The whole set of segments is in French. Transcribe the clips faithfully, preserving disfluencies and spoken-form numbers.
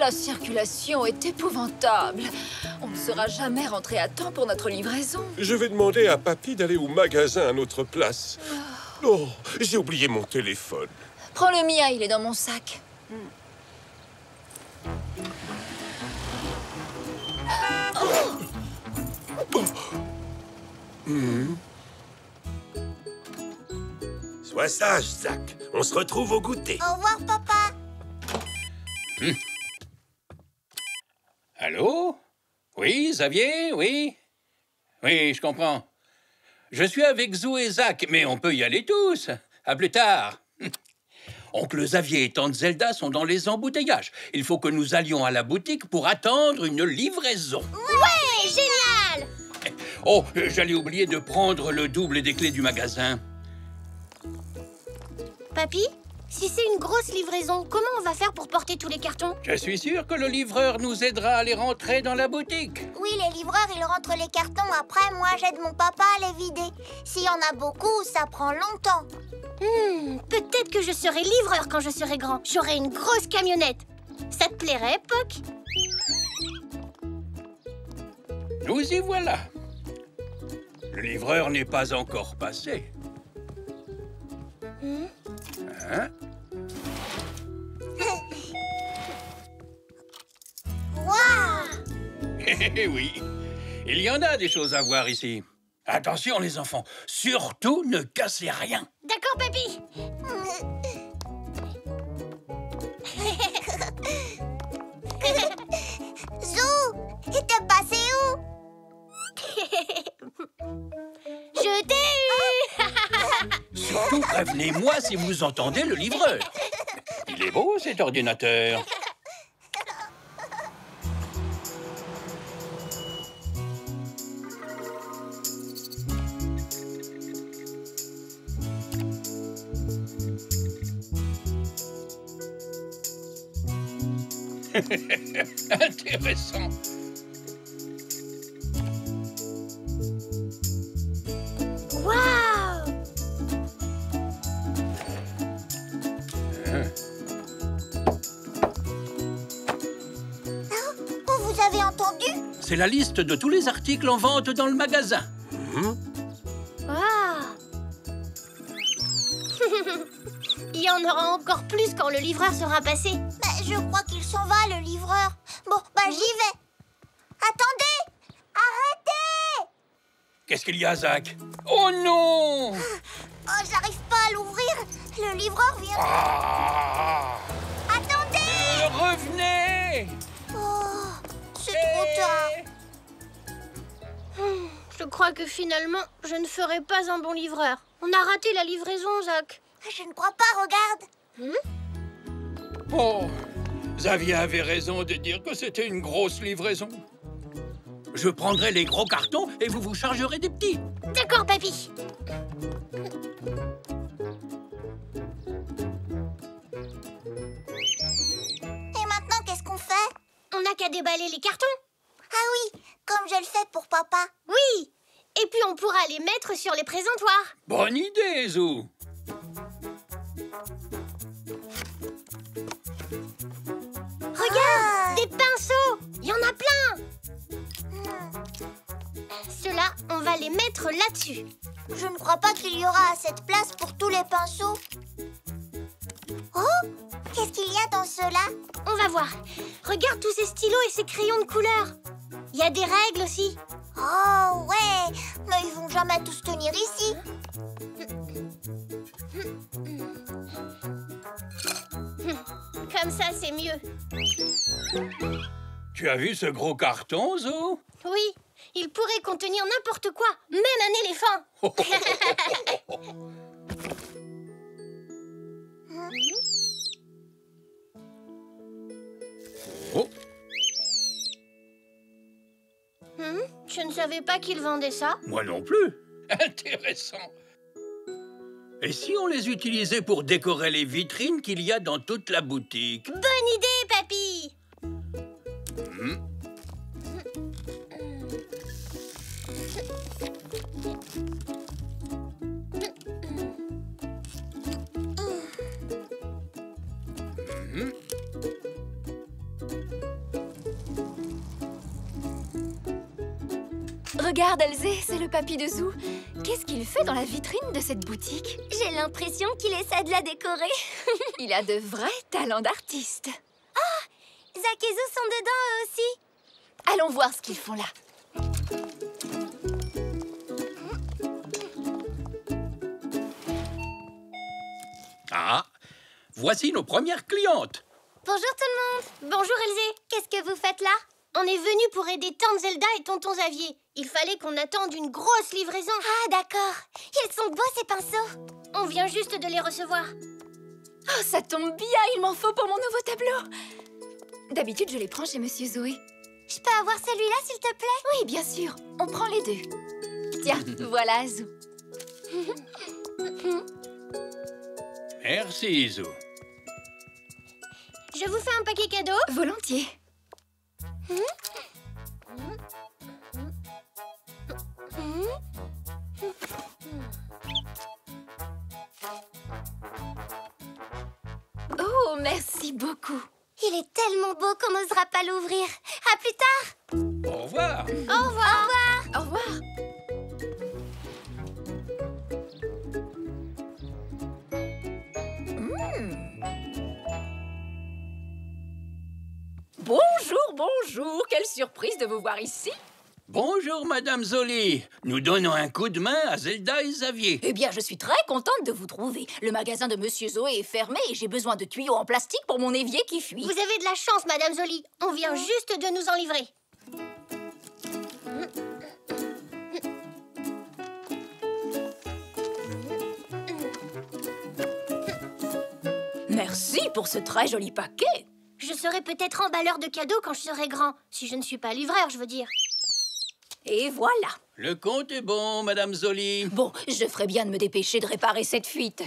La circulation est épouvantable. On ne sera jamais rentré à temps pour notre livraison. Je vais demander à Papy d'aller au magasin à notre place. Oh, j'ai oublié mon téléphone. Prends le mien, il est dans mon sac. Oh. Mmh. Sois sage, Zach. On se retrouve au goûter. Au revoir, papa. Mmh. Allô? Oui, Xavier? Oui? Oui, je comprends. Je suis avec Zou et Zach, mais on peut y aller tous. À plus tard. Oncle Xavier et tante Zelda sont dans les embouteillages. Il faut que nous allions à la boutique pour attendre une livraison. Ouais, génial! Oh, j'allais oublier de prendre le double des clés du magasin. Papy, si c'est une grosse livraison, comment on va faire pour porter tous les cartons? Je suis sûr que le livreur nous aidera à les rentrer dans la boutique. Oui, les livreurs, ils rentrent les cartons. Après, moi, j'aide mon papa à les vider. S'il y en a beaucoup, ça prend longtemps. Hmm, peut-être que je serai livreur quand je serai grand. J'aurai une grosse camionnette. Ça te plairait, Poc? Nous y voilà. Le livreur n'est pas encore passé. Hmm? Hein? Waouh! Eh oui, il y en a des choses à voir ici. Attention les enfants, surtout ne cassez rien. D'accord, papy. Zou, t'es passé où? Je t'ai eu. Surtout prévenez-moi si vous entendez le livreur. Il est beau cet ordinateur. Intéressant. Waouh! Hein? Oh, vous avez entendu? C'est la liste de tous les articles en vente dans le magasin. Mmh. Waouh! Il y en aura encore plus quand le livreur sera passé. Bah, je crois qu'il s'en va, le livreur. Bon, bah j'y vais. Attendez! Arrêtez! Qu'est-ce qu'il y a, Zach? Oh non! Oh, j'arrive pas à l'ouvrir. Le livreur vient... Ah! Attendez! Euh, revenez! Oh, c'est trop tard. Hmm, je crois que finalement, je ne ferai pas un bon livreur. On a raté la livraison, Zach. Je ne crois pas, regarde. Hmm? Oh, Xavier avait raison de dire que c'était une grosse livraison. Je prendrai les gros cartons et vous vous chargerez des petits. D'accord, papy. Et maintenant, qu'est-ce qu'on fait? On n'a qu'à déballer les cartons. Ah oui, comme je le fais pour papa. Oui, et puis on pourra les mettre sur les présentoirs. Bonne idée, Zou. Regarde, des pinceaux. Il y en a plein. Ceux-là, on va les mettre là-dessus. Je ne crois pas qu'il y aura assez de place pour tous les pinceaux. Oh, qu'est-ce qu'il y a dans ceux-là? On va voir. Regarde tous ces stylos et ces crayons de couleur. Il y a des règles aussi. Oh, ouais. Mais ils vont jamais tous tenir ici. Comme ça, c'est mieux. Tu as vu ce gros carton, Zou? Oui, il pourrait contenir n'importe quoi, même un éléphant. Oh. Hmm, je ne savais pas qu'il vendait ça. Moi non plus. Intéressant. Et si on les utilisait pour décorer les vitrines qu'il y a dans toute la boutique? Bonne idée, papy. Hmm. Hmm. Regarde, Elzé, c'est le papy de Zou. Qu'est-ce qu'il fait dans la vitrine de cette boutique? J'ai l'impression qu'il essaie de la décorer. Il a de vrais talents d'artiste. Ah, Zak et Zou sont dedans eux aussi. Allons voir ce qu'ils font là. Ah, voici nos premières clientes. Bonjour tout le monde. Bonjour Elzé. Qu'est-ce que vous faites là? On est venu pour aider Tante Zelda et Tonton Xavier. Il fallait qu'on attende une grosse livraison. Ah d'accord. Ils sont beaux ces pinceaux. On vient juste de les recevoir. Oh, ça tombe bien, il m'en faut pour mon nouveau tableau. D'habitude, je les prends chez Monsieur Zoé. Je peux avoir celui-là s'il te plaît? Oui, bien sûr. On prend les deux. Tiens, voilà Zou. Merci, Zou. Je vous fais un paquet cadeau? Volontiers. Oh, merci beaucoup. Il est tellement beau qu'on n'osera pas l'ouvrir. À plus tard. Au revoir. Au revoir. Au revoir. Bonjour, bonjour. Quelle surprise de vous voir ici. Bonjour, Madame Zoli. Nous donnons un coup de main à Zelda et Xavier. Eh bien, je suis très contente de vous trouver. Le magasin de Monsieur Zoé est fermé et j'ai besoin de tuyaux en plastique pour mon évier qui fuit. Vous avez de la chance, Madame Zoli. On vient juste de nous en livrer. Merci pour ce très joli paquet. Je serai peut-être emballeur de cadeaux quand je serai grand. Si je ne suis pas livreur, je veux dire. Et voilà. Le compte est bon, Madame Zoli. Bon, je ferais bien de me dépêcher de réparer cette fuite.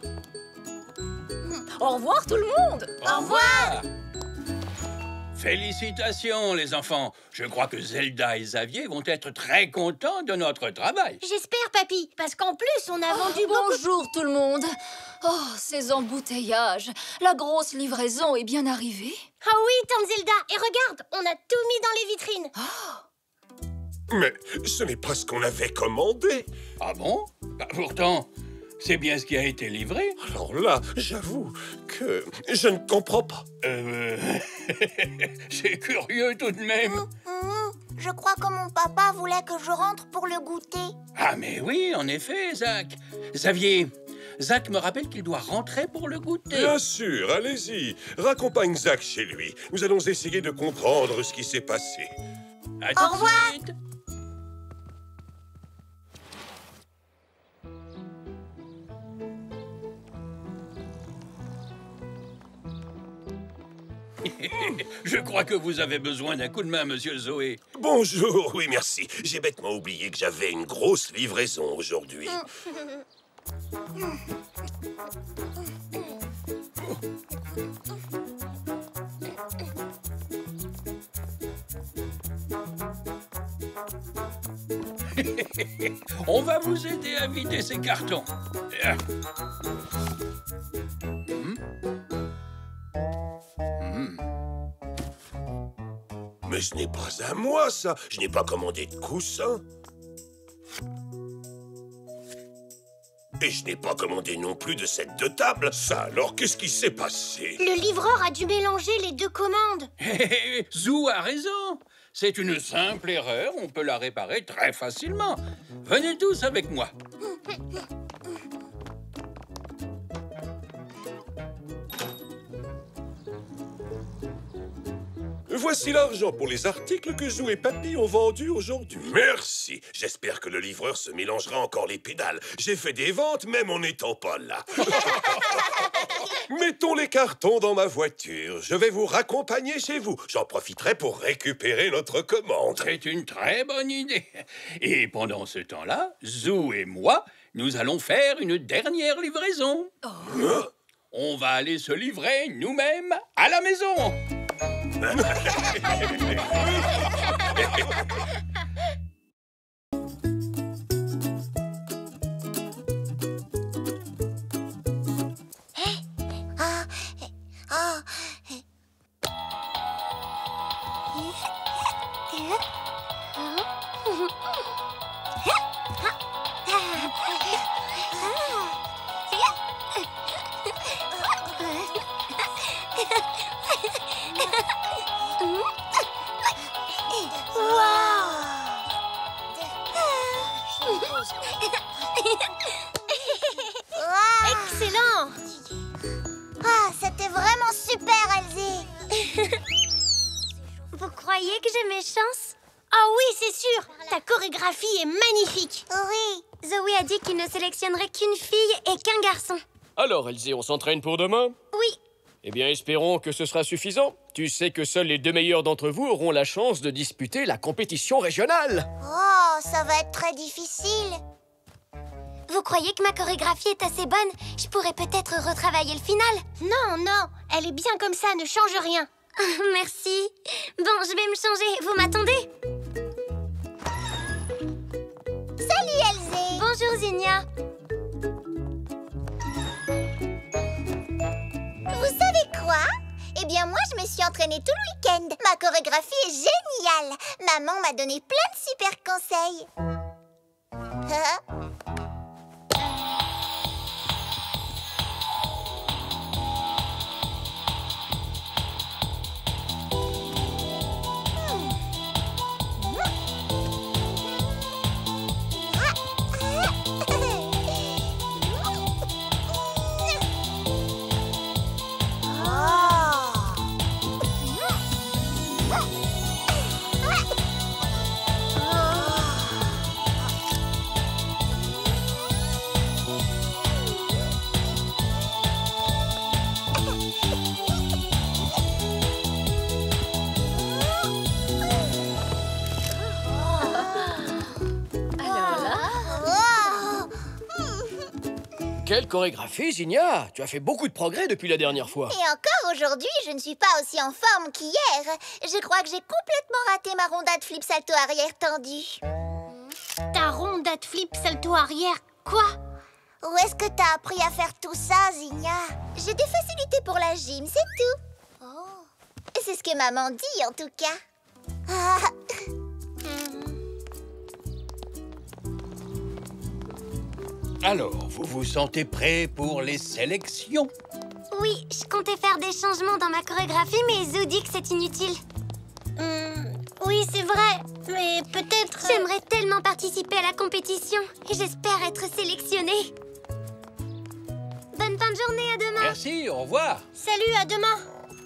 Au revoir tout le monde. Au revoir. Félicitations, les enfants. Je crois que Zelda et Xavier vont être très contents de notre travail. J'espère, papy, parce qu'en plus, on a vendu Oh, beaucoup... bonjour tout le monde. Oh, ces embouteillages. La grosse livraison est bien arrivée. Ah oui, Tante Zelda. Et regarde, on a tout mis dans les vitrines. Mais ce n'est pas ce qu'on avait commandé. Ah bon? Bah, pourtant, c'est bien ce qui a été livré. Alors là, j'avoue que je ne comprends pas. Euh... c'est curieux tout de même. Mmh, je crois que mon papa voulait que je rentre pour le goûter. Ah mais oui, en effet, Zach. Xavier, Zach me rappelle qu'il doit rentrer pour le goûter. Bien sûr, allez-y. Raccompagne Zach chez lui. Nous allons essayer de comprendre ce qui s'est passé. À tout Au de revoir. suite. Je crois que vous avez besoin d'un coup de main, Monsieur Zoé. Bonjour, oui merci. J'ai bêtement oublié que j'avais une grosse livraison aujourd'hui. On va vous aider à vider ces cartons. Hmm. Hmm. Mais ce n'est pas à moi, ça. Je n'ai pas commandé de coussin. Et je n'ai pas commandé non plus de set de table. Ça, alors, qu'est-ce qui s'est passé? Le livreur a dû mélanger les deux commandes. Hé, hé, Zou a raison. C'est une simple erreur, on peut la réparer très facilement. Venez tous avec moi. Voici l'argent pour les articles que Zou et Papy ont vendus aujourd'hui. Merci. J'espère que le livreur se mélangera encore les pédales. J'ai fait des ventes même en n'étant pas là. Mettons les cartons dans ma voiture. Je vais vous raccompagner chez vous. J'en profiterai pour récupérer notre commande. C'est une très bonne idée. Et pendant ce temps-là, Zou et moi, nous allons faire une dernière livraison. Hein? On va aller se livrer nous-mêmes à la maison. Ah, ah. Wow. Excellent. Ah, c'était vraiment super, Elsie. Vous croyez que j'ai mes chances? Ah oui, c'est sûr. Ta chorégraphie est magnifique. Oui. Zoé a dit qu'il ne sélectionnerait qu'une fille et qu'un garçon. Alors, Elsie, on s'entraîne pour demain? Oui. Eh bien, espérons que ce sera suffisant. Tu sais que seuls les deux meilleurs d'entre vous auront la chance de disputer la compétition régionale. Oh, ça va être très difficile. Vous croyez que ma chorégraphie est assez bonne? Je pourrais peut-être retravailler le final. Non, non, elle est bien comme ça, ne change rien. Merci. Bon, je vais me changer. Vous m'attendez? Salut, Elsie. Bonjour, Zinnia. Vous savez quoi? Eh bien, moi, je me suis entraînée tout le week-end. Ma chorégraphie est géniale. Maman m'a donné plein de super conseils. Quelle chorégraphie, Zinnia! Tu as fait beaucoup de progrès depuis la dernière fois. Et encore aujourd'hui, je ne suis pas aussi en forme qu'hier. Je crois que j'ai complètement raté ma rondade flip salto arrière tendue. Ta rondade flip salto arrière, quoi? Où est-ce que t'as appris à faire tout ça, Zinnia? J'ai des facilités pour la gym, c'est tout. Oh. C'est ce que maman dit, en tout cas. Ah. Alors, vous vous sentez prêt pour les sélections? Oui, je comptais faire des changements dans ma chorégraphie, mais Zou dit que c'est inutile. Hum, oui, c'est vrai, mais peut-être... J'aimerais tellement participer à la compétition et j'espère être sélectionnée. Bonne fin de journée, à demain. Merci, au revoir. Salut, à demain.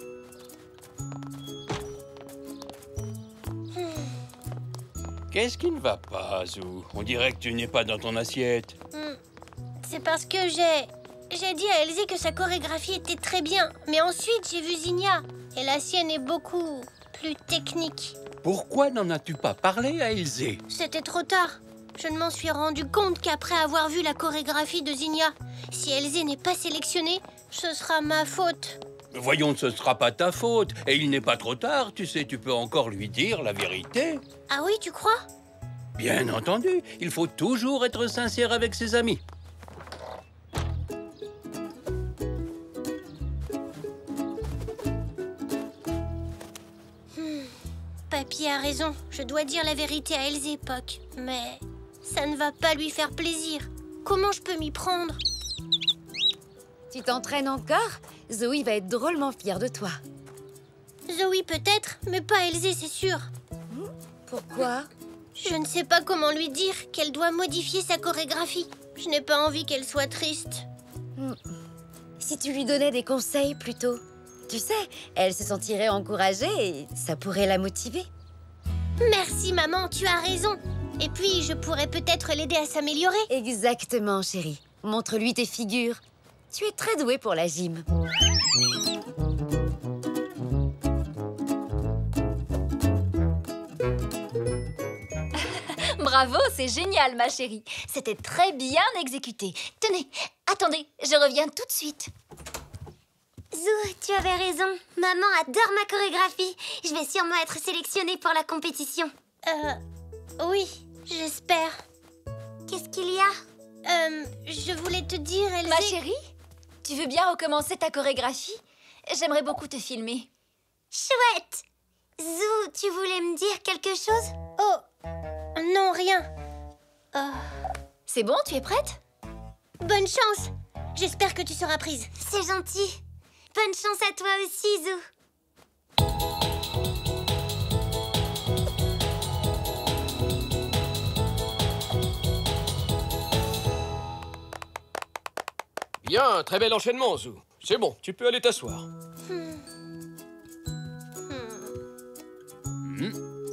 Qu'est-ce qui ne va pas, Zou? On dirait que tu n'es pas dans ton assiette. Hum, C'est parce que j'ai... J'ai dit à Elsie que sa chorégraphie était très bien. Mais ensuite, j'ai vu Zinnia. Et la sienne est beaucoup plus technique. Pourquoi n'en as-tu pas parlé à Elsie? C'était trop tard. Je ne m'en suis rendu compte qu'après avoir vu la chorégraphie de Zinnia. Si Elsie n'est pas sélectionnée, ce sera ma faute. Voyons, ce ne sera pas ta faute. Et il n'est pas trop tard, tu sais, tu peux encore lui dire la vérité. Ah oui, tu crois? Bien entendu, il faut toujours être sincère avec ses amis. Papy a raison. Je dois dire la vérité à Elsie, Poc. Mais ça ne va pas lui faire plaisir. Comment je peux m'y prendre? Tu t'entraînes encore? Zoé va être drôlement fière de toi. Zoé peut-être, mais pas Elsie, c'est sûr. Pourquoi? Je ne sais pas comment lui dire qu'elle doit modifier sa chorégraphie. Je n'ai pas envie qu'elle soit triste. Hmm. Si tu lui donnais des conseils plutôt. Tu sais, elle se sentirait encouragée et ça pourrait la motiver. Merci maman, tu as raison. Et puis je pourrais peut-être l'aider à s'améliorer. Exactement, chérie. Montre-lui tes figures. Tu es très douée pour la gym. Bravo, c'est génial, ma chérie. C'était très bien exécuté. Tenez, attendez, je reviens tout de suite. Zou, tu avais raison. Maman adore ma chorégraphie. Je vais sûrement être sélectionnée pour la compétition. Euh... Oui, j'espère. Qu'est-ce qu'il y a? Euh... Je voulais te dire, Elsie... Ma chérie, tu veux bien recommencer ta chorégraphie? J'aimerais beaucoup te filmer. Chouette! Zou, tu voulais me dire quelque chose? Oh, non, rien. Oh. C'est bon, tu es prête? Bonne chance! J'espère que tu seras prise. C'est gentil. Bonne chance à toi aussi, Zou. Bien, très bel enchaînement, Zou. C'est bon, tu peux aller t'asseoir. Hmm. Hmm.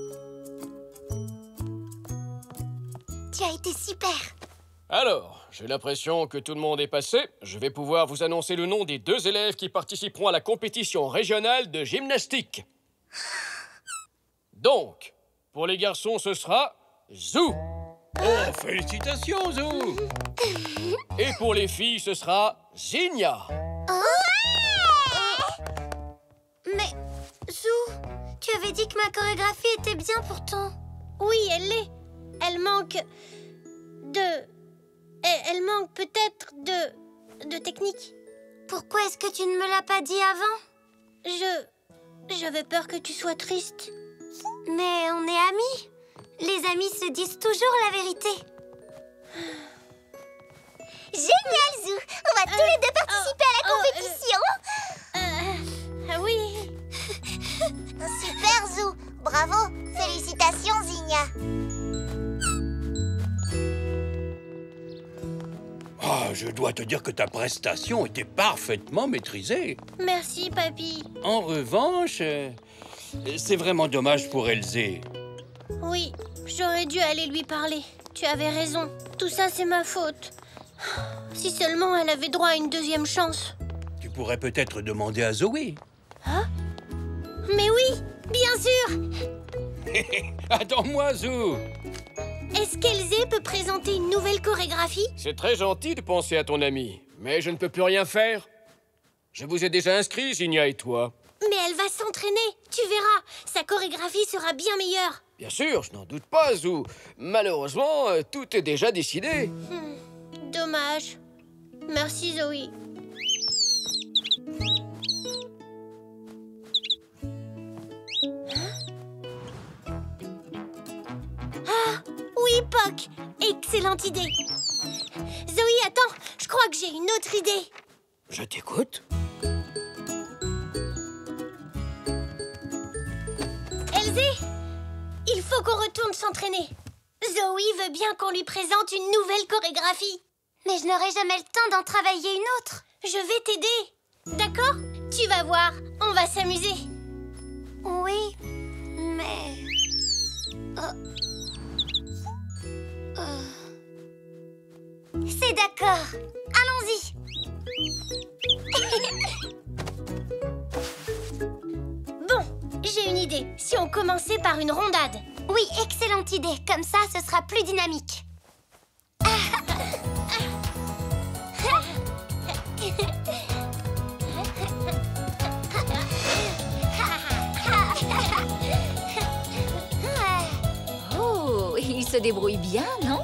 Tu as été super. Alors, j'ai l'impression que tout le monde est passé. Je vais pouvoir vous annoncer le nom des deux élèves qui participeront à la compétition régionale de gymnastique. Donc, pour les garçons, ce sera Zou. Oh, félicitations, Zou. Et pour les filles, ce sera Zinnia. Mais, Zou, tu avais dit que ma chorégraphie était bien pourtant. Oui, elle l'est. Elle manque de... Elle, elle manque peut-être de... de technique. Pourquoi est-ce que tu ne me l'as pas dit avant? Je... J'avais peur que tu sois triste. Mais on est amis. Les amis se disent toujours la vérité. Génial, Zou. On va Euh, tous les deux participer oh, à la oh, compétition. Euh, ah oui. Super, Zou. Bravo. Félicitations, Zinnia. Ah, je dois te dire que ta prestation était parfaitement maîtrisée. Merci, papy. En revanche, euh, c'est vraiment dommage pour Elzé. Oui, j'aurais dû aller lui parler. Tu avais raison. Tout ça, c'est ma faute. Si seulement elle avait droit à une deuxième chance. Tu pourrais peut-être demander à Zoé. Mais oui, bien sûr. Attends-moi, Zou. Est-ce qu'Elzé peut présenter une nouvelle chorégraphie? C'est très gentil de penser à ton ami, mais je ne peux plus rien faire. Je vous ai déjà inscrit, Zinnia et toi. Mais elle va s'entraîner. Tu verras, sa chorégraphie sera bien meilleure. Bien sûr, je n'en doute pas, Zou. Malheureusement, euh, tout est déjà décidé. Hmm, dommage. Merci, Zoé. Ah, oui, Poc. Excellente idée. Zoé, attends, je crois que j'ai une autre idée. Je t'écoute. Elzé, il faut qu'on retourne s'entraîner. Zoé veut bien qu'on lui présente une nouvelle chorégraphie. Mais je n'aurai jamais le temps d'en travailler une autre. Je vais t'aider. D'accord? Tu vas voir, on va s'amuser. Oui, mais... Oh. Oh. C'est d'accord. Allons-y. Bon, j'ai une idée. Si on commençait par une rondade. Oui, excellente idée. Comme ça, ce sera plus dynamique. Oh, il se débrouille bien, non?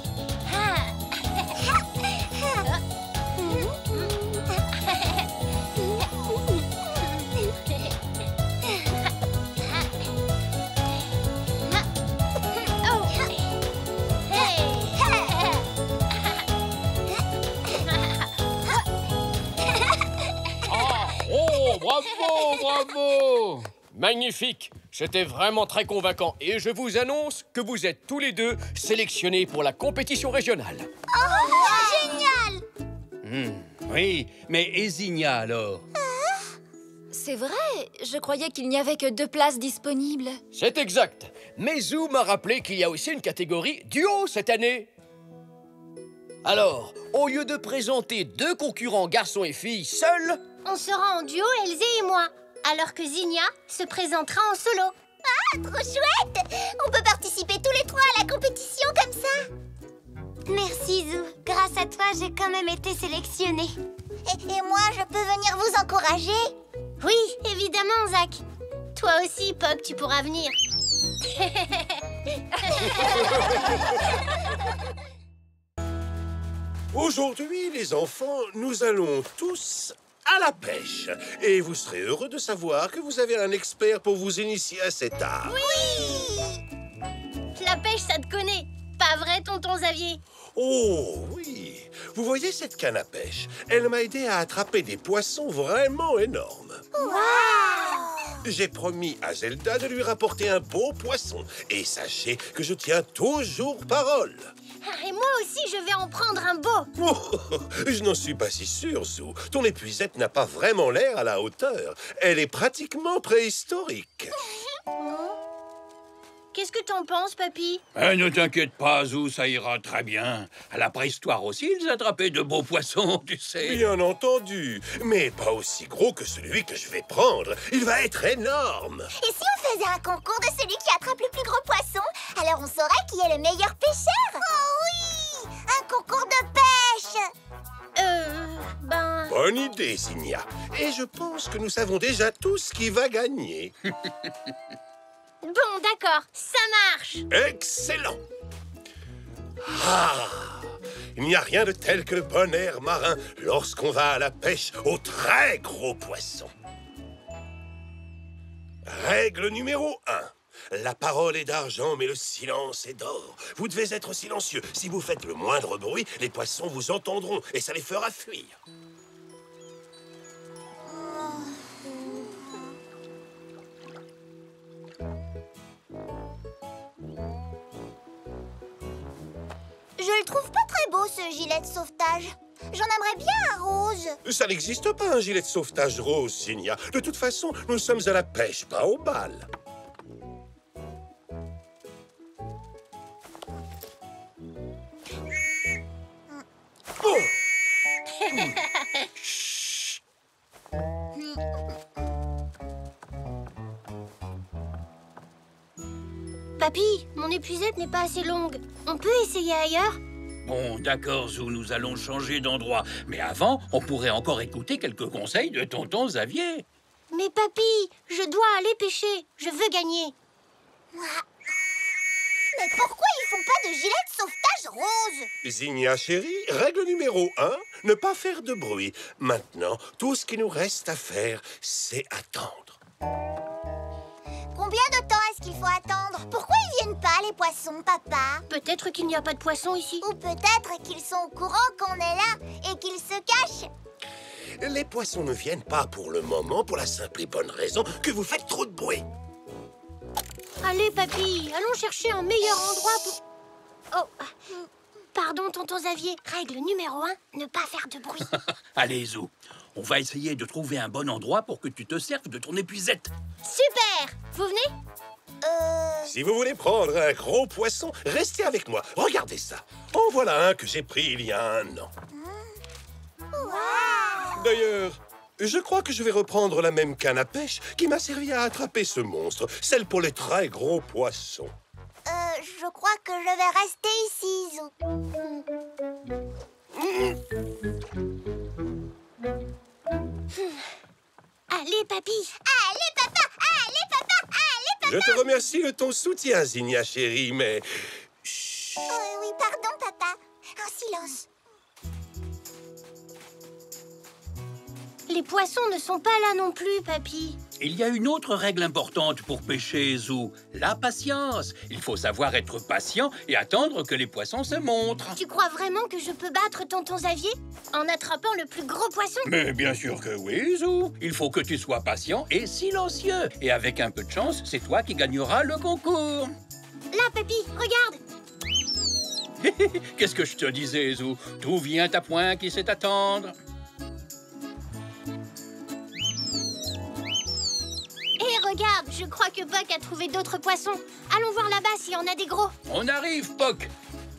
Oh, bravo, bravo! Magnifique! C'était vraiment très convaincant. Et je vous annonce que vous êtes tous les deux sélectionnés pour la compétition régionale. Oh, génial! Hmm, oui, mais et Zinnia, alors? C'est vrai, je croyais qu'il n'y avait que deux places disponibles. C'est exact. Mais Zou m'a rappelé qu'il y a aussi une catégorie duo cette année. Alors, au lieu de présenter deux concurrents garçons et filles seuls, On sera en duo, Elzé et moi. Alors que Zinnia se présentera en solo. Ah, trop chouette! On peut participer tous les trois à la compétition comme ça. Merci, Zou. Grâce à toi, j'ai quand même été sélectionnée. Et, et moi, je peux venir vous encourager? Oui, évidemment, Zach. Toi aussi, Poc, tu pourras venir. Aujourd'hui, les enfants, nous allons tous à la pêche. Et vous serez heureux de savoir que vous avez un expert pour vous initier à cet art. Oui! La pêche, ça te connaît. Pas vrai, tonton Xavier? Oh, oui. Vous voyez cette canne à pêche? Elle m'a aidé à attraper des poissons vraiment énormes. J'ai promis à Zelda de lui rapporter un beau poisson. Et sachez que je tiens toujours parole. Ah, et moi aussi, je vais en prendre un beau. Oh, je n'en suis pas si sûr, Zou. Ton épuisette n'a pas vraiment l'air à la hauteur. Elle est pratiquement préhistorique. Qu'est-ce que t'en penses, papy? Eh, ne t'inquiète pas, Zou, ça ira très bien. À la préhistoire aussi, ils attrapaient de beaux poissons, tu sais. Bien entendu, mais pas aussi gros que celui que je vais prendre. Il va être énorme. Et si on faisait un concours de celui qui attrape le plus gros poisson? Alors on saurait qui est le meilleur pêcheur. Oh oui! Un concours de pêche! Euh... ben... Bonne idée, Zinnia. Et je pense que nous savons déjà tous qui va gagner. Bon, d'accord, ça marche. Excellent. Ah! Il n'y a rien de tel que le bon air marin lorsqu'on va à la pêche aux très gros poissons. Règle numéro un. La parole est d'argent, mais le silence est d'or. Vous devez être silencieux. Si vous faites le moindre bruit, les poissons vous entendront et ça les fera fuir. Je le trouve pas très beau, ce gilet de sauvetage. J'en aimerais bien un rose. Ça n'existe pas, un gilet de sauvetage rose, Zinnia. De toute façon, nous sommes à la pêche, pas au bal. Oh! Papy, mon épuisette n'est pas assez longue. On peut essayer ailleurs? Bon, d'accord, Zou, nous allons changer d'endroit. Mais avant, on pourrait encore écouter quelques conseils de tonton Xavier. Mais papy, je dois aller pêcher. Je veux gagner. Mais pourquoi ils font pas de gilet de sauvetage rose? Zinnia chérie, règle numéro un, ne pas faire de bruit. Maintenant, tout ce qui nous reste à faire, c'est attendre. Combien de temps est-ce qu'il faut attendre? Pourquoi ils viennent pas, les poissons, papa? Peut-être qu'il n'y a pas de poisson ici. Ou peut-être qu'ils sont au courant qu'on est là et qu'ils se cachent. Les poissons ne viennent pas pour le moment pour la simple et bonne raison que vous faites trop de bruit. Allez, papy, allons chercher un meilleur endroit pour... Oh, pardon, tonton Xavier. Règle numéro un, ne pas faire de bruit. Allez, Zou, on va essayer de trouver un bon endroit pour que tu te serves de ton épuisette. Super! Vous venez? Euh... Si vous voulez prendre un gros poisson, restez avec moi. Regardez ça. En voilà un que j'ai pris il y a un an. Wow! D'ailleurs, je crois que je vais reprendre la même canne à pêche qui m'a servi à attraper ce monstre, celle pour les très gros poissons. Euh, je crois que je vais rester ici, Zou. Allez, papy. Allez, papa! Allez, papa! Allez, papa! Je te remercie de ton soutien, Zinnia chérie, mais... Chut. Euh, oui, pardon, papa. Un silence. Les poissons ne sont pas là non plus, papy. Il y a une autre règle importante pour pêcher, Zou, la patience. Il faut savoir être patient et attendre que les poissons se montrent. Tu crois vraiment que je peux battre tonton Xavier en attrapant le plus gros poisson? Mais bien sûr que oui, Zou. Il faut que tu sois patient et silencieux. Et avec un peu de chance, c'est toi qui gagneras le concours. Là, papy, regarde. Qu'est-ce que je te disais, Zou? Tout vient à point qui sait attendre. Et regarde, je crois que Puck a trouvé d'autres poissons. Allons voir là-bas s'il y en a des gros. On arrive, Puck.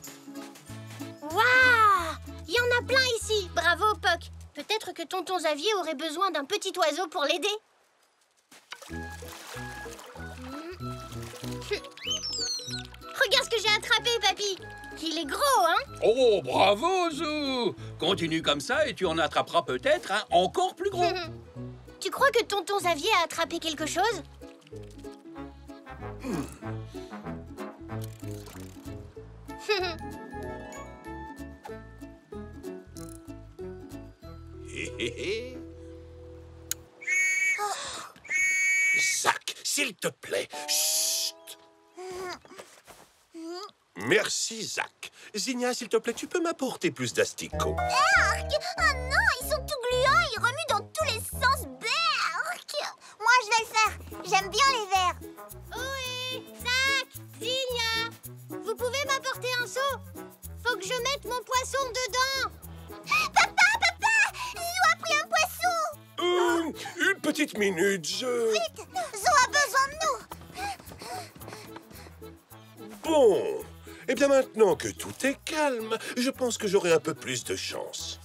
Waouh! Il y en a plein ici. Bravo, Puck. Peut-être que tonton Xavier aurait besoin d'un petit oiseau pour l'aider. Regarde ce que j'ai attrapé, papy. Il est gros, hein? Oh, bravo, Zou. Continue comme ça et tu en attraperas peut-être un encore plus gros. Tu crois que tonton Xavier a attrapé quelque chose? Hé, hé, hé. Zach, s'il te plaît. Chut. Merci, Zach. Zinnia, s'il te plaît, tu peux m'apporter plus d'asticots. Berk! Oh non, ils sont tout gluants, ils remuent dans tous les sens. Berk! Moi, je vais le faire. J'aime bien les vers. Ohé! Zach! Zinnia! Vous pouvez m'apporter un seau? Faut que je mette mon poisson dedans. petite minute, je... Vite, Zo a besoin de nous. Bon. Eh bien, maintenant que tout est calme, je pense que j'aurai un peu plus de chance.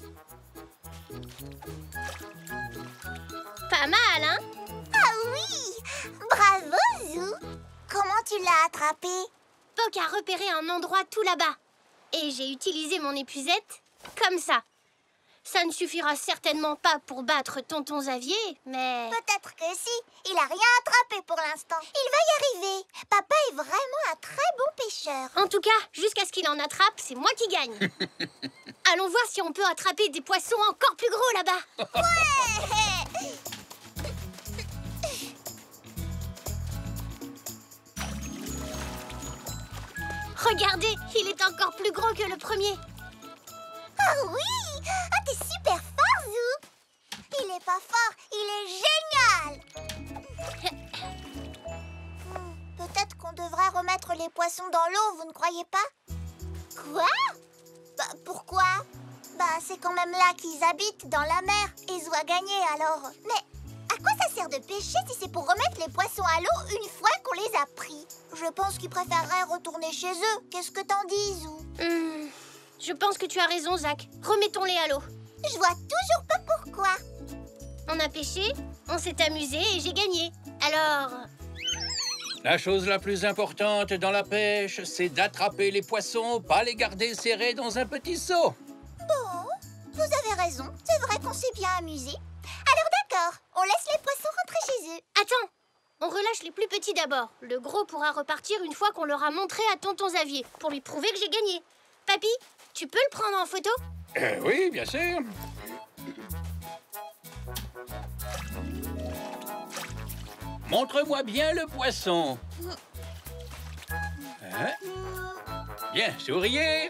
Pas mal, hein? Ah oui! Bravo, Zo! Comment tu l'as attrapé? Poc a repéré un endroit tout là-bas. Et j'ai utilisé mon épuisette comme ça. Ça ne suffira certainement pas pour battre Tonton Xavier, mais... Peut-être que si. Il a rien attrapé pour l'instant. Il va y arriver. Papa est vraiment un très bon pêcheur. En tout cas, jusqu'à ce qu'il en attrape, c'est moi qui gagne. Allons voir si on peut attraper des poissons encore plus gros là-bas. Ouais! Regardez, il est encore plus gros que le premier. Ah oui! Ah, t'es super fort, Zo! Il est pas fort, il est génial! Hmm, peut-être qu'on devrait remettre les poissons dans l'eau, vous ne croyez pas? Quoi? Bah, pourquoi? Bah, c'est quand même là qu'ils habitent, dans la mer. Et Zo a gagné, alors... Mais à quoi ça sert de pêcher si c'est pour remettre les poissons à l'eau une fois qu'on les a pris? Je pense qu'ils préféreraient retourner chez eux. Qu'est-ce que t'en dis, Zo? Hmm, je pense que tu as raison, Zach. Remettons-les à l'eau. Je vois toujours pas pourquoi. On a pêché, on s'est amusé et j'ai gagné. Alors... La chose la plus importante dans la pêche, c'est d'attraper les poissons, pas les garder serrés dans un petit seau. Bon, vous avez raison. C'est vrai qu'on s'est bien amusé. Alors d'accord, on laisse les poissons rentrer chez eux. Attends, on relâche les plus petits d'abord. Le gros pourra repartir une fois qu'on leur a montré à Tonton Xavier, pour lui prouver que j'ai gagné. Papy, tu peux le prendre en photo? Euh, oui, bien sûr. Montre-moi bien le poisson. Hein? Bien, souriez.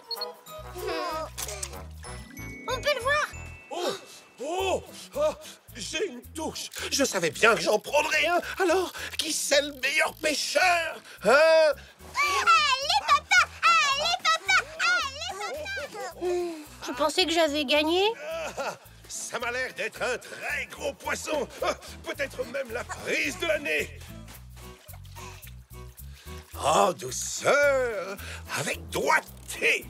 On peut le voir. Oh! Oh! Ah, j'ai une touche. Je savais bien que j'en prendrais un. Alors, qui c'est le meilleur pêcheur? Hein? Allez, papa! Allez, papa! Allez, papa! Je pensais que j'avais gagné. Ah, ça m'a l'air d'être un très gros poisson. Ah, peut-être même la prise de l'année. Oh, douceur, avec doigté.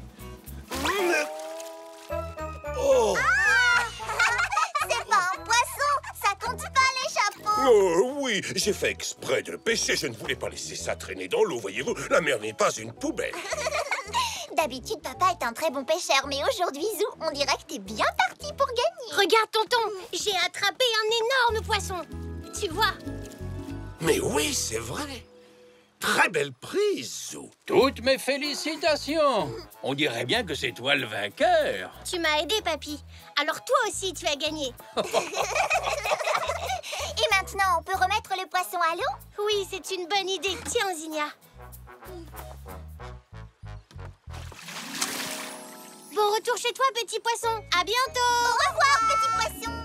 Oh! C'est pas un poisson, ça compte pas les chapeaux. Oh oui, j'ai fait exprès de le pêcher. Je ne voulais pas laisser ça traîner dans l'eau, voyez-vous. La mer n'est pas une poubelle. D'habitude, papa est un très bon pêcheur, mais aujourd'hui, Zo, on dirait que t'es bien parti pour gagner. Regarde, tonton, j'ai attrapé un énorme poisson. Tu vois? Mais oui, c'est vrai. Très belle prise, Zo. Toutes mes félicitations. On dirait bien que c'est toi le vainqueur. Tu m'as aidé, papy. Alors toi aussi, tu as gagné. Et maintenant, on peut remettre le poisson à l'eau? Oui, c'est une bonne idée. Tiens, Zinnia. Bon retour chez toi, petit poisson. À bientôt. Au revoir, petit poisson.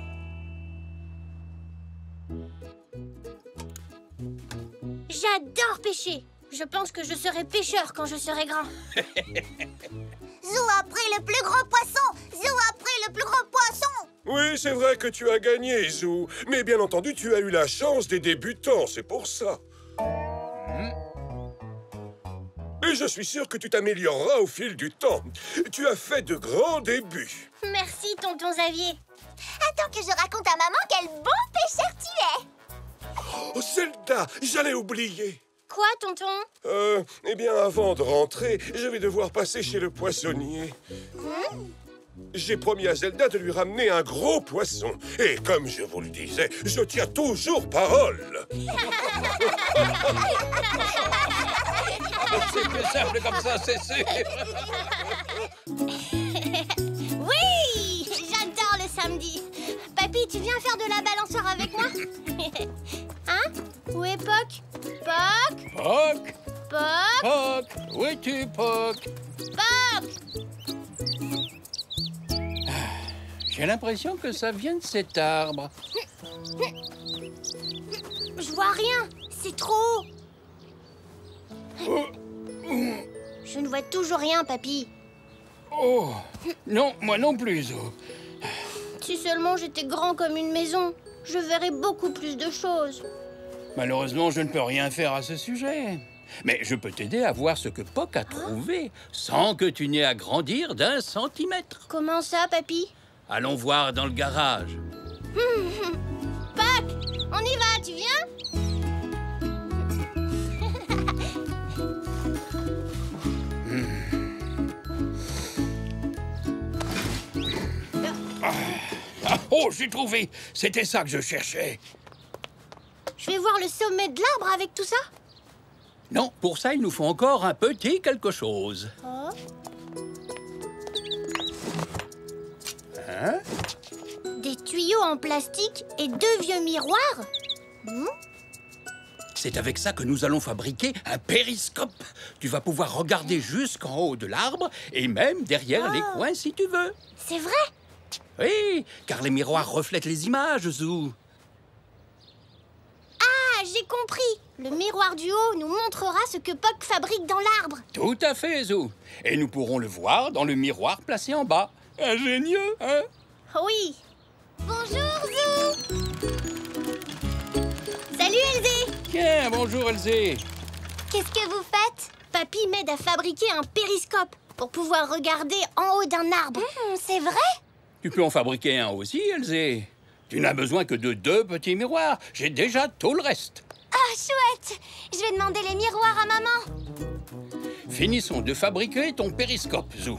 J'adore pêcher. Je pense que je serai pêcheur quand je serai grand. Zo a pris le plus gros poisson. Zo a pris le plus gros poisson. Oui, c'est vrai que tu as gagné, Zo. Mais bien entendu, tu as eu la chance des débutants, c'est pour ça. Et je suis sûr que tu t'amélioreras au fil du temps. Tu as fait de grands débuts. Merci, tonton Xavier. Attends que je raconte à maman quel bon pêcheur tu es. Oh, Zelda, j'allais oublier. Quoi, tonton? Euh, eh bien, avant de rentrer, je vais devoir passer chez le poissonnier. J'ai promis à Zelda de lui ramener un gros poisson. Et comme je vous le disais, je tiens toujours parole. C'est plus simple comme ça, c'est sûr. Oui, j'adore le samedi. Papy, tu viens faire de la balançoire avec moi? Hein? Où est Poc? Poc? Poc, Poc? Poc, où es-tu, Poc? Poc? J'ai l'impression que ça vient de cet arbre. Je vois rien. C'est trop haut. Je ne vois toujours rien, papy. Oh, non, moi non plus, Zo. Si seulement j'étais grand comme une maison. je verrai beaucoup plus de choses. Malheureusement, je ne peux rien faire à ce sujet. Mais je peux t'aider à voir ce que Poc a trouvé, sans que tu n'aies à grandir d'un centimètre. Comment ça, papy? Allons voir dans le garage. Poc, on y va, tu viens? Ah, oh, j'ai trouvé! C'était ça que je cherchais. Je vais voir le sommet de l'arbre avec tout ça? Non, pour ça, il nous faut encore un petit quelque chose. Oh. Hein? Des tuyaux en plastique et deux vieux miroirs? Hmm? C'est avec ça que nous allons fabriquer un périscope. Tu vas pouvoir regarder jusqu'en haut de l'arbre et même derrière Oh. les coins si tu veux. C'est vrai? Oui, car les miroirs reflètent les images, Zou. Ah, j'ai compris. Le miroir du haut nous montrera ce que Poc fabrique dans l'arbre. Tout à fait, Zou. Et nous pourrons le voir dans le miroir placé en bas. Ingénieux, hein? Oui. Bonjour, Zou. Salut, Elzé. Tiens, bonjour, Elzé. Qu'est-ce que vous faites? Papy m'aide à fabriquer un périscope pour pouvoir regarder en haut d'un arbre. Mmh, c'est vrai? Tu peux en fabriquer un aussi, Elzé. Tu n'as besoin que de deux petits miroirs. J'ai déjà tout le reste. Ah, chouette! Je vais demander les miroirs à maman. Finissons de fabriquer ton périscope, Zou.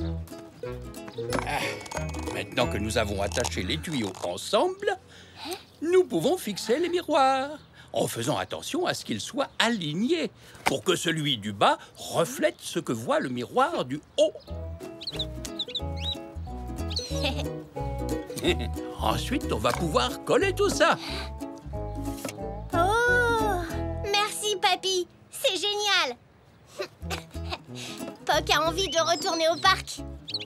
Ah, maintenant que nous avons attaché les tuyaux ensemble, nous pouvons fixer les miroirs, en faisant attention à ce qu'ils soient alignés, pour que celui du bas reflète ce que voit le miroir du haut. Ensuite, on va pouvoir coller tout ça. Oh! Merci, papy. C'est génial. Poc a envie de retourner au parc.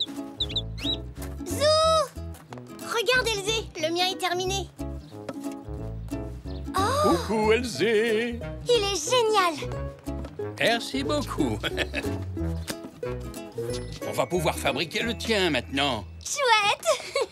Zou! Regarde, Elzé, le mien est terminé. Coucou, Elzé. Il est génial. Merci beaucoup. On va pouvoir fabriquer le tien maintenant. Chouette.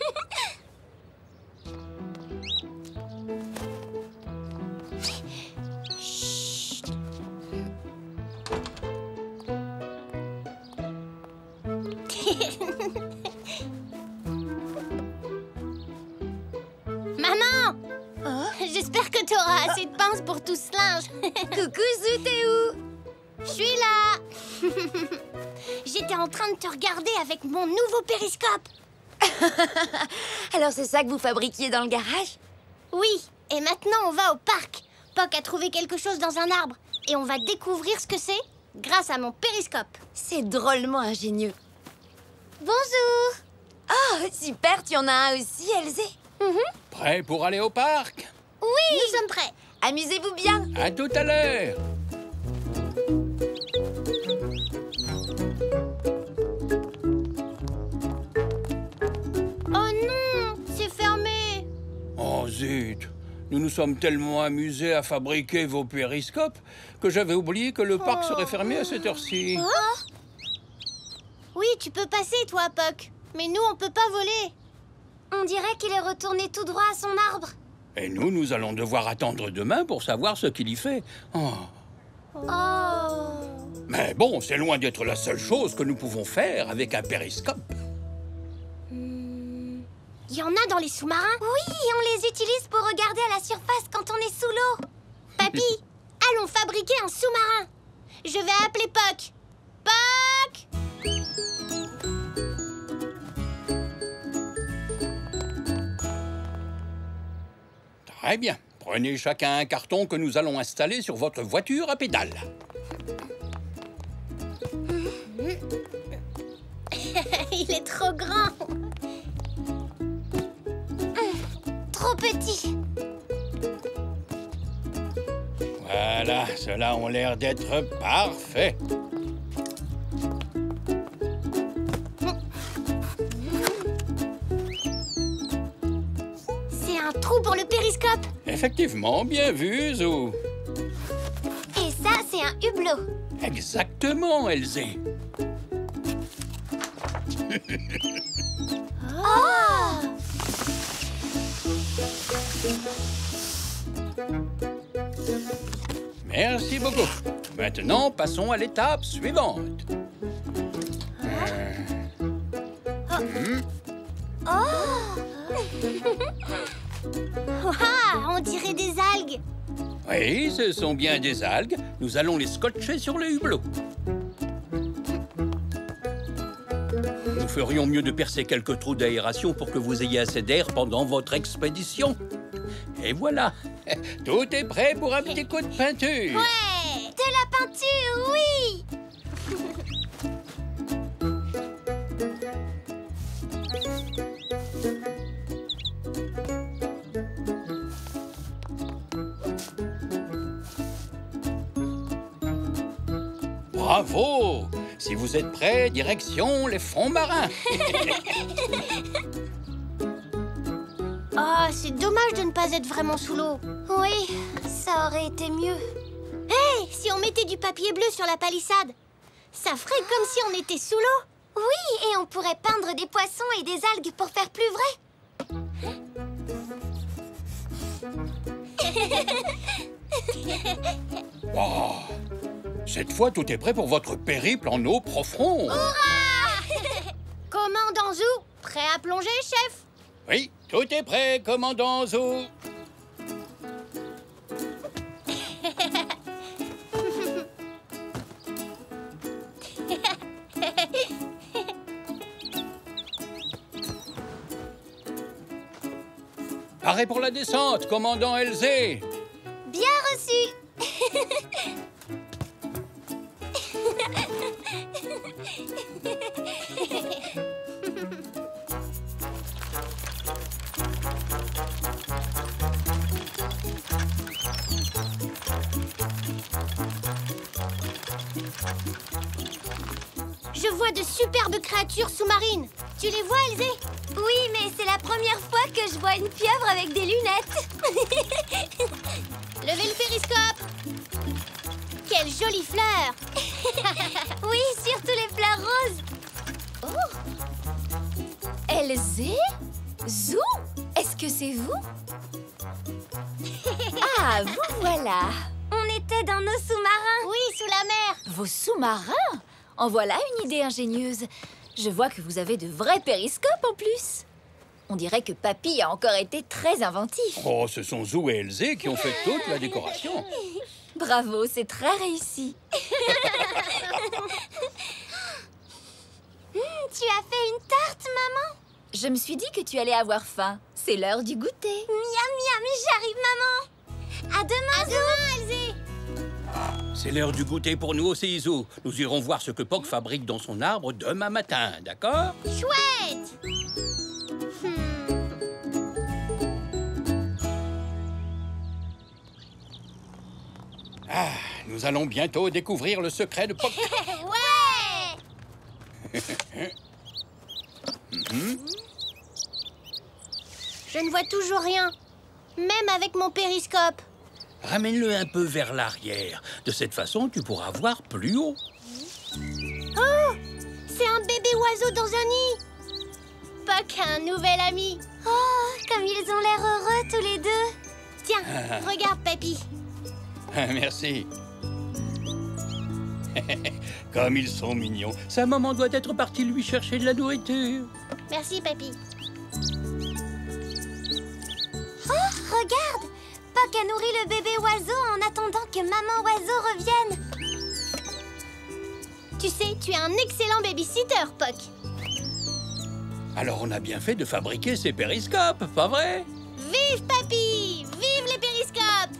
Maman! J'espère que tu auras assez de pinces pour tout ce linge. Coucou, Zou, t'es où? Je suis là. J'étais en train de te regarder avec mon nouveau périscope. Alors c'est ça que vous fabriquiez dans le garage? Oui, et maintenant on va au parc. Poc a trouvé quelque chose dans un arbre et on va découvrir ce que c'est grâce à mon périscope. C'est drôlement ingénieux. Bonjour. Oh, super, tu en as un aussi, Elzé? Prêt pour aller au parc? Oui, nous sommes prêts. Amusez-vous bien. À tout à l'heure. Oh non, c'est fermé. Oh zut! Nous nous sommes tellement amusés à fabriquer vos périscopes que j'avais oublié que le parc serait fermé à cette heure-ci. Oui, tu peux passer, toi, Poc. Mais nous, on peut pas voler. On dirait qu'il est retourné tout droit à son arbre. Et nous, nous allons devoir attendre demain pour savoir ce qu'il y fait. Oh. Oh. Mais bon, c'est loin d'être la seule chose que nous pouvons faire avec un périscope. Il y en a dans les sous-marins? Oui, on les utilise pour regarder à la surface quand on est sous l'eau. Papy, allons fabriquer un sous-marin. Je vais appeler Poc. Poc! Très bien. Prenez chacun un carton que nous allons installer sur votre voiture à pédales. Il est trop grand. Trop petit. Voilà, ceux-là ont l'air d'être parfaits. C'est un trou pour le périscope. Effectivement, bien vu, Zou. Et ça, c'est un hublot. Exactement, Elzé. Oh! Merci beaucoup. Maintenant, passons à l'étape suivante. Euh... Hmm. Ah, on dirait des algues. Oui, ce sont bien des algues. Nous allons les scotcher sur le hublot. Nous ferions mieux de percer quelques trous d'aération pour que vous ayez assez d'air pendant votre expédition. Et voilà, tout est prêt pour un petit coup de peinture. Ouais, de la peinture, oui. Bravo! Si vous êtes prêts, direction les fonds marins. Ah, c'est dommage de ne pas être vraiment sous l'eau. Oui, ça aurait été mieux. Hé, si on mettait du papier bleu sur la palissade, ça ferait comme si on était sous l'eau. Oui, et on pourrait peindre des poissons et des algues pour faire plus vrai. Wow. Cette fois, tout est prêt pour votre périple en eau profonde. Hurrah! Commandant Zou, prêt à plonger, chef? Oui, tout est prêt, commandant Zou. Paré pour la descente, commandant Elzé. Bien reçu. Je vois de superbes créatures sous-marines. Tu les vois, Elzé? Oui, mais c'est la première fois que je vois une pieuvre avec des lunettes. Levez le périscope. Quelle jolie fleur. Oui, surtout les fleurs roses. Oh. Elzé? Zou? Est-ce que c'est vous? Ah, vous voilà. On était dans nos sous-marins. Oui, sous la mer. Vos sous-marins? En voilà une idée ingénieuse. Je vois que vous avez de vrais périscopes en plus. On dirait que Papy a encore été très inventif. Oh, ce sont Zou et Elzé qui ont fait toute la décoration. Bravo, c'est très réussi. Mmh, tu as fait une tarte, maman? Je me suis dit que tu allais avoir faim. C'est l'heure du goûter. Miam, miam, j'arrive, maman. À demain, À demain, Elzé. C'est l'heure du goûter pour nous aussi, Zou. Nous irons voir ce que Poc fabrique dans son arbre demain matin, d'accord? Chouette. Ah, nous allons bientôt découvrir le secret de Poc. Ouais. Mm-hmm. Je ne vois toujours rien, même avec mon périscope. Ramène-le un peu vers l'arrière. De cette façon, tu pourras voir plus haut. Oh, c'est un bébé oiseau dans un nid. Poc a un nouvel ami. Oh, comme ils ont l'air heureux tous les deux. Tiens, regarde, Papy. Merci. Comme ils sont mignons. Sa maman doit être partie lui chercher de la nourriture. Merci, Papy. Oh, regarde! Poc a nourri le bébé oiseau en attendant que maman oiseau revienne. Tu sais, tu es un excellent babysitter, Poc. Alors on a bien fait de fabriquer ces périscopes, pas vrai? Vive Papy! Vive les périscopes!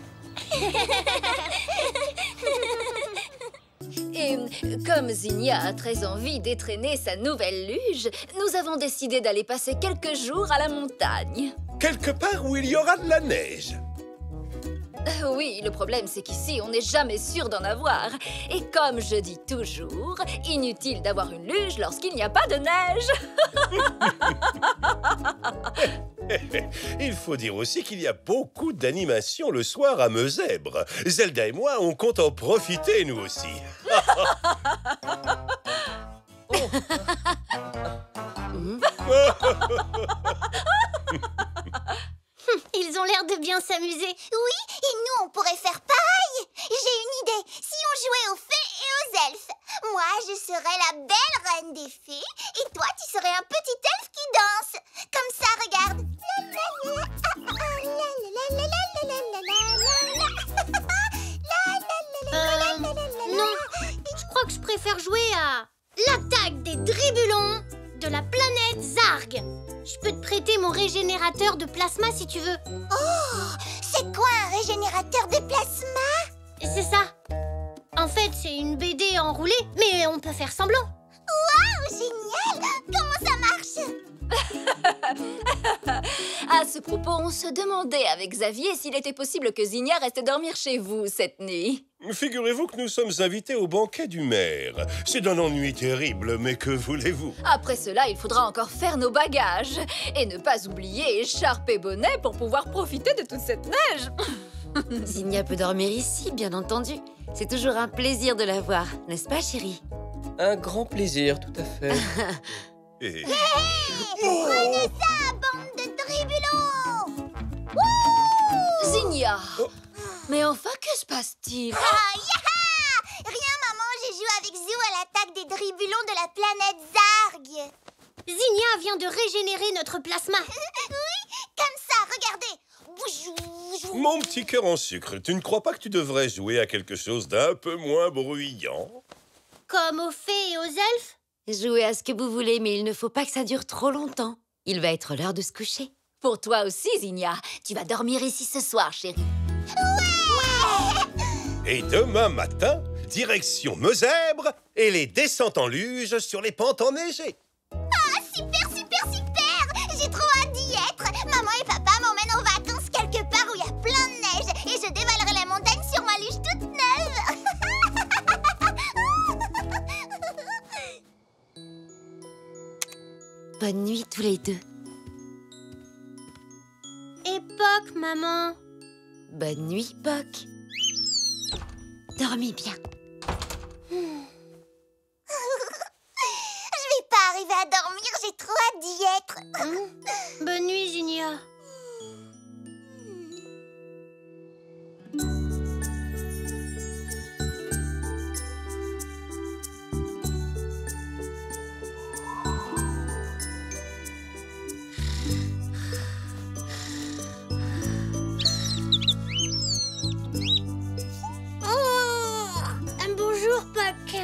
Et comme Zinnia a très envie d'étraîner sa nouvelle luge, nous avons décidé d'aller passer quelques jours à la montagne. Quelque part où il y aura de la neige. Euh, Oui, le problème c'est qu'ici, on n'est jamais sûr d'en avoir. Et comme je dis toujours, inutile d'avoir une luge lorsqu'il n'y a pas de neige. Il faut dire aussi qu'il y a beaucoup d'animations le soir à Meuzèbre. Zelda et moi, on compte en profiter, nous aussi. Ils ont l'air de bien s'amuser. Oui, et nous, on pourrait faire pareil. J'ai une un petit elfe qui danse. Comme ça, regarde. Euh, non, je crois que je préfère jouer à l'attaque des dribulons de la planète Zarg. Je peux te prêter mon régénérateur de plasma si tu veux. Oh, c'est quoi un régénérateur de plasma? C'est ça. En fait, c'est une B D enroulée, mais on peut faire semblant. Waouh, génial! Comment ça marche? À ce propos, on se demandait avec Xavier s'il était possible que Zinnia reste dormir chez vous cette nuit. Figurez-vous que nous sommes invités au banquet du maire. C'est d'un ennui terrible, mais que voulez-vous? Après cela, il faudra encore faire nos bagages. Et ne pas oublier écharpe et bonnet pour pouvoir profiter de toute cette neige. Zinnia peut dormir ici, bien entendu. C'est toujours un plaisir de la voir, n'est-ce pas, chérie? Un grand plaisir, tout à fait. Et... Prenez ça, bande de dribulons! Zinnia! Mais enfin, que se passe-t-il? Ah, yaha! Rien, maman, j'ai joué avec Zou à l'attaque des dribulons de la planète Zarg. Zinnia vient de régénérer notre plasma. Oui, comme ça, regardez. Boujoujou. Mon petit cœur en sucre, tu ne crois pas que tu devrais jouer à quelque chose d'un peu moins bruyant? Comme aux fées et aux elfes? Jouez à ce que vous voulez, mais il ne faut pas que ça dure trop longtemps. Il va être l'heure de se coucher. Pour toi aussi, Zinnia. Tu vas dormir ici ce soir, chérie. Et demain matin, direction Mezèbre et les descentes en luge sur les pentes enneigées. Ah, super, super, super! J'ai trop hâte d'y être. Maman et papa m'emmènent en vacances quelque part où il y a plein de neige et je dévalerai la montagne sur ma luge toute neuve. Bonne nuit tous les deux. Et Poc, maman. Bonne nuit, Poc. Dormez bien. Je vais pas arriver à dormir, j'ai trop hâte d'y être. Mmh. Bonne nuit, Zinnia. Bonjour, Poc.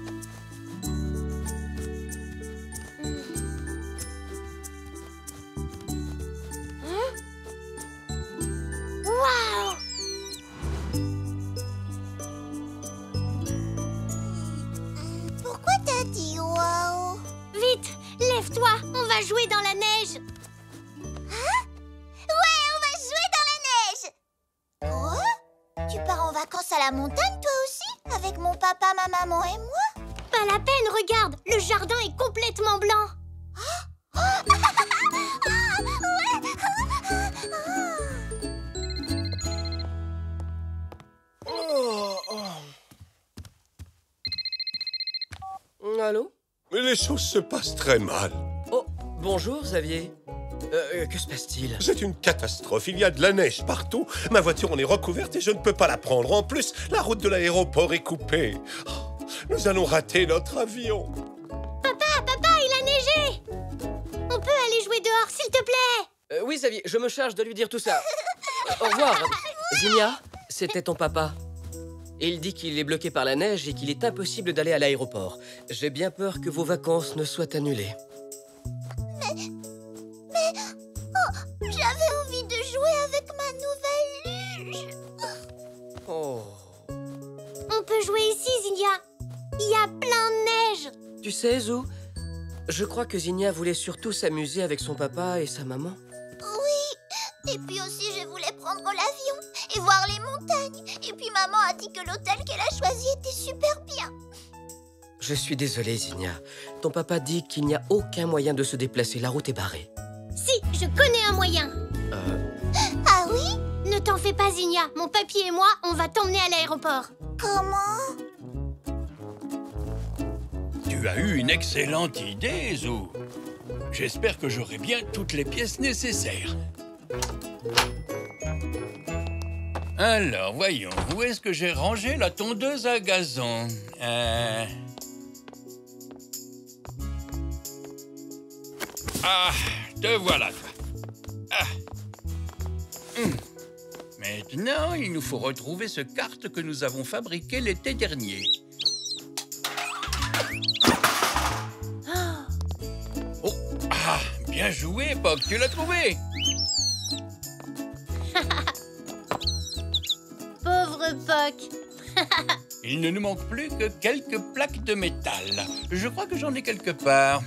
Waouh! Pourquoi t'as dit waouh? Vite, lève-toi, on va jouer dans la neige. Hein? Ouais, on va jouer dans la neige. Quoi? Tu pars en vacances à la montagne, toi aussi? Avec mon papa, ma maman et moi? Pas la peine, regarde, le jardin est complètement blanc. Oh, ah, ouais. Oh, oh. Allô? Mais les choses se passent très mal. Oh, bonjour, Xavier. Euh, que se passe-t-il? C'est une catastrophe, il y a de la neige partout. Ma voiture en est recouverte et je ne peux pas la prendre. En plus, la route de l'aéroport est coupée. Oh, nous allons rater notre avion. Papa, papa, il a neigé. On peut aller jouer dehors, s'il te plaît. Euh, oui, Xavier, je me charge de lui dire tout ça. Au revoir. Zinnia, c'était ton papa. Il dit qu'il est bloqué par la neige et qu'il est impossible d'aller à l'aéroport. J'ai bien peur que vos vacances ne soient annulées. Mais... Mais... Oh, j'avais envie de jouer avec ma nouvelle luge. Oh. On peut jouer ici, Zinnia. Il y a plein de neige. Tu sais, Zou, je crois que Zinnia voulait surtout s'amuser avec son papa et sa maman. Oui, et puis aussi je voulais prendre l'avion et voir les montagnes. Et puis maman a dit que l'hôtel qu'elle a choisi était super bien. Je suis désolé, Zinnia. Ton papa dit qu'il n'y a aucun moyen de se déplacer. La route est barrée. Si, je connais un moyen. Euh... Ah oui? Ne t'en fais pas, Zinnia. Mon papy et moi, on va t'emmener à l'aéroport. Comment? Tu as eu une excellente idée, Zou. J'espère que j'aurai bien toutes les pièces nécessaires. Alors, voyons, où est-ce que j'ai rangé la tondeuse à gazon? Euh... Ah, te voilà, toi. Ah. Hum. Maintenant, il nous faut retrouver ce kart que nous avons fabriqué l'été dernier. Oh, ah, bien joué, Puck, tu l'as trouvé. Pauvre Puck. Il ne nous manque plus que quelques plaques de métal. Je crois que j'en ai quelque part.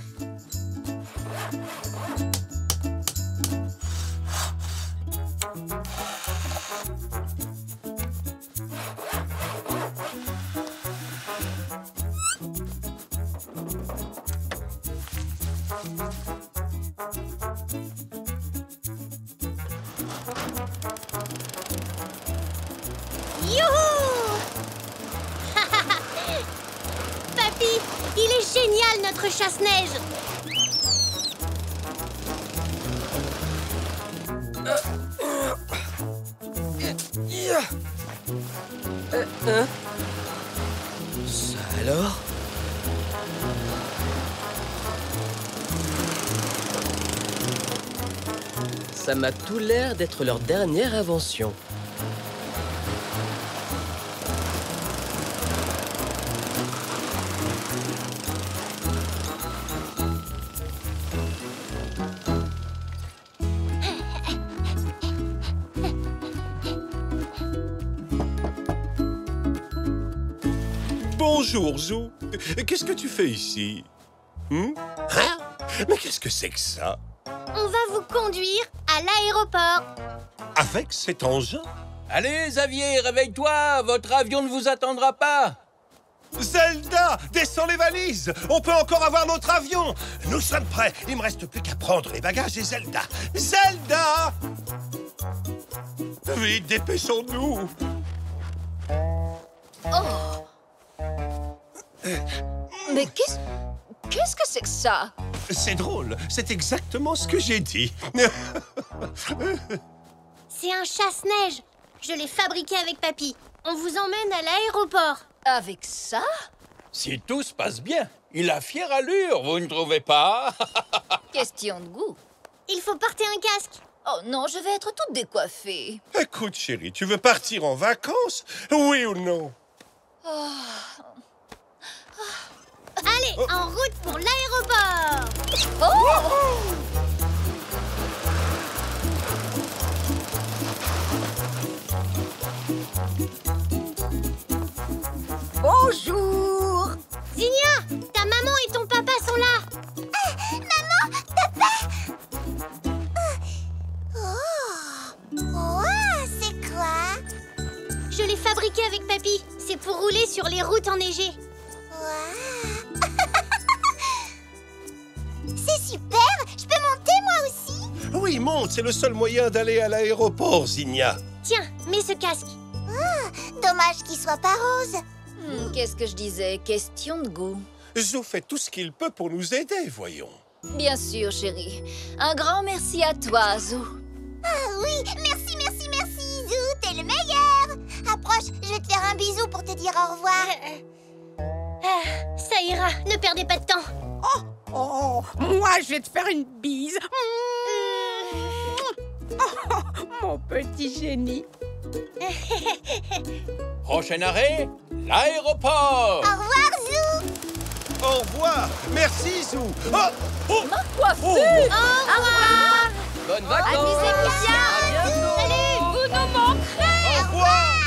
Papy, il est génial notre chasse-neige. Euh, hein? Ça alors? Ça m'a tout l'air d'être leur dernière invention. Bonjour, Zou. Qu'est-ce que tu fais ici? Hmm? Hein? Mais qu'est-ce que c'est que ça? On va vous conduire à l'aéroport. Avec cet engin? Allez, Xavier, réveille-toi. Votre avion ne vous attendra pas. Zelda, descends les valises. On peut encore avoir notre avion. Nous sommes prêts. Il me reste plus qu'à prendre les bagages et Zelda. Zelda! Vite, dépêchons-nous. Oh. Mais qu'est-ce... Qu'est-ce que c'est que ça? C'est drôle, c'est exactement ce que j'ai dit. C'est un chasse-neige. Je l'ai fabriqué avec Papy. On vous emmène à l'aéroport. Avec ça? Si tout se passe bien, il a fière allure, vous ne trouvez pas? Question de goût. Il faut porter un casque. Oh non, je vais être toute décoiffée. Écoute, chérie, tu veux partir en vacances? Oui ou non? Oh. Allez, Oh. en route pour l'aéroport. Oh! Bonjour! Zinnia, ta maman et ton papa sont là. Maman, papa. Oh, wow, c'est quoi? Je l'ai fabriqué avec Papy. C'est pour rouler sur les routes enneigées. Wow. C'est super. Je peux monter moi aussi? Oui, monte, c'est le seul moyen d'aller à l'aéroport, Zinnia. Tiens, mets ce casque. Dommage qu'il soit pas rose. Hmm, qu'est-ce que je disais? Question de goût. Zou fait tout ce qu'il peut pour nous aider, voyons. Bien sûr, chérie. Un grand merci à toi, Zou. Ah oui, merci, merci, merci, Zou, t'es le meilleur. Approche, je vais te faire un bisou pour te dire au revoir. Ah, ça ira, ne perdez pas de temps. Oh, oh, moi je vais te faire une bise. Oh, mon petit génie. Prochain arrêt, l'aéroport. Au revoir, Zou. Au revoir. Merci, Zou. Oh, oh, Ma coiffure! oh. Au revoir. Bonnes vacances! Amusez-vous bien! Salut, vous nous manquerez. Au revoir.